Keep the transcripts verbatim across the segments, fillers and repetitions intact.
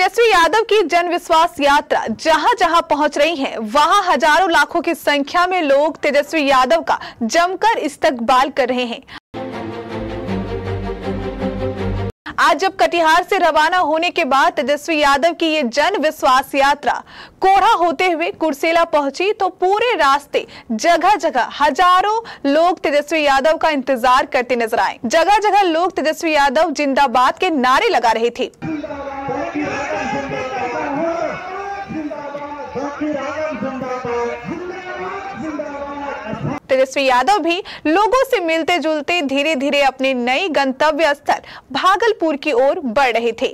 तेजस्वी यादव की जन विश्वास यात्रा जहां जहां पहुंच रही है, वहां हजारों लाखों की संख्या में लोग तेजस्वी यादव का जमकर इस्तकबाल कर रहे हैं। आज जब कटिहार से रवाना होने के बाद तेजस्वी यादव की ये जन विश्वास यात्रा कोढ़ा होते हुए कुर्सेला पहुंची, तो पूरे रास्ते जगह जगह हजारों लोग तेजस्वी यादव का इंतजार करते नजर आए। जगह जगह लोग तेजस्वी यादव जिंदाबाद के नारे लगा रहे थे। तेजस्वी यादव भी लोगों से मिलते जुलते धीरे धीरे अपने नए गंतव्य स्थल भागलपुर की ओर बढ़ रहे थे।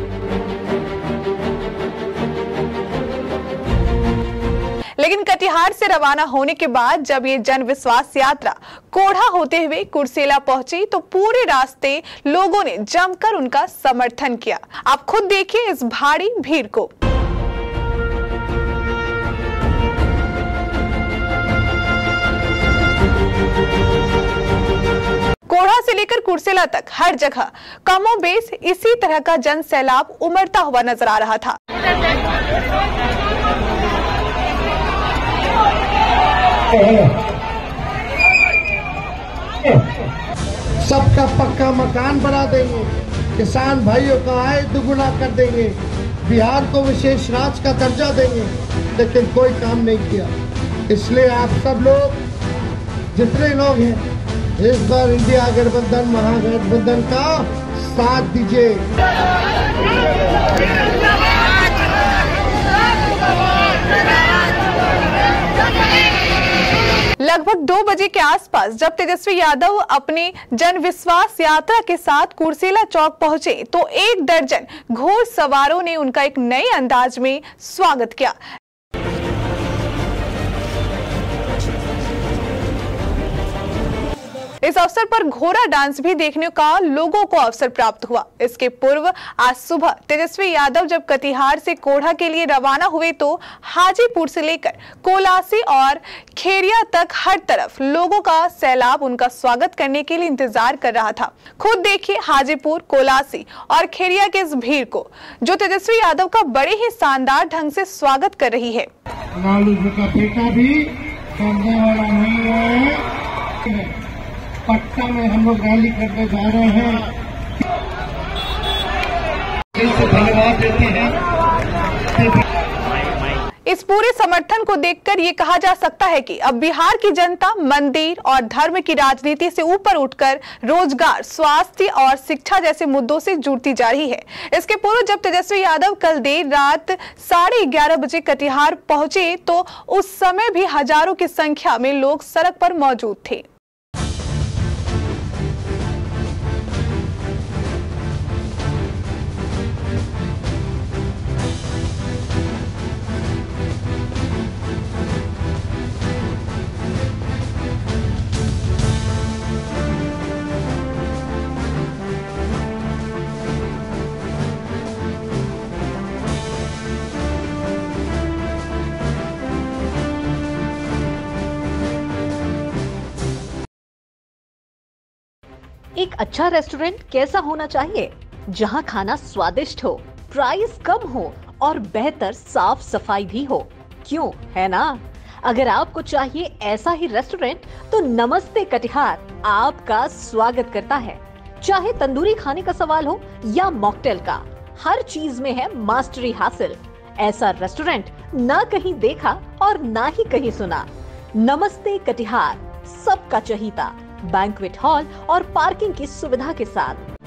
लेकिन कटिहार से रवाना होने के बाद जब ये जन विश्वास यात्रा कोढ़ा होते हुए कुर्सेला पहुंची, तो पूरे रास्ते लोगों ने जमकर उनका समर्थन किया। आप खुद देखिए इस भारी भीड़ को। कोढ़ा से लेकर कुर्सेला तक हर जगह कमोबेश इसी तरह का जन सैलाब उमड़ता हुआ नजर आ रहा था। सबका पक्का मकान बना देंगे, किसान भाइयों का आय दुगुना कर देंगे, बिहार को विशेष राज्य का दर्जा देंगे, लेकिन कोई काम नहीं किया। इसलिए आप सब लोग जितने लोग हैं, इस बार इंडिया गठबंधन महागठबंधन का साथ दीजिए। लगभग दो बजे के आसपास जब तेजस्वी यादव अपने जन विश्वास यात्रा के साथ कुर्सेला चौक पहुंचे, तो एक दर्जन घोड़ सवारों ने उनका एक नए अंदाज में स्वागत किया। इस अवसर पर घोड़ा डांस भी देखने का लोगों को अवसर प्राप्त हुआ। इसके पूर्व आज सुबह तेजस्वी यादव जब कटिहार से कोढ़ा के लिए रवाना हुए, तो हाजीपुर से लेकर कोलासी और खेरिया तक हर तरफ लोगों का सैलाब उनका स्वागत करने के लिए इंतजार कर रहा था। खुद देखिए हाजीपुर, कोलासी और खेरिया के इस भीड़ को, जो तेजस्वी यादव का बड़े ही शानदार ढंग से स्वागत कर रही है। लालू जी का बेटा भी करने वाला नहीं है। पटना में हम लोग रैली करने जा रहे हैं। धन्यवाद देते हैं। इस पूरे समर्थन को देखकर ये कहा जा सकता है कि अब बिहार की जनता मंदिर और धर्म की राजनीति से ऊपर उठकर रोजगार, स्वास्थ्य और शिक्षा जैसे मुद्दों से जुड़ती जा रही है। इसके पूर्व जब तेजस्वी यादव कल देर रात साढ़े ग्यारह बजे कटिहार पहुंचे, तो उस समय भी हजारों की संख्या में लोग सड़क पर मौजूद थे। एक अच्छा रेस्टोरेंट कैसा होना चाहिए? जहां खाना स्वादिष्ट हो, प्राइस कम हो और बेहतर साफ सफाई भी हो। क्यों, है ना? अगर आपको चाहिए ऐसा ही रेस्टोरेंट, तो नमस्ते कटिहार आपका स्वागत करता है। चाहे तंदूरी खाने का सवाल हो या मॉकटेल का, हर चीज में है मास्टरी हासिल। ऐसा रेस्टोरेंट ना कहीं देखा और ना ही कहीं सुना। नमस्ते कटिहार, सबका चहीता, बैंक्वेट हॉल और पार्किंग की सुविधा के साथ।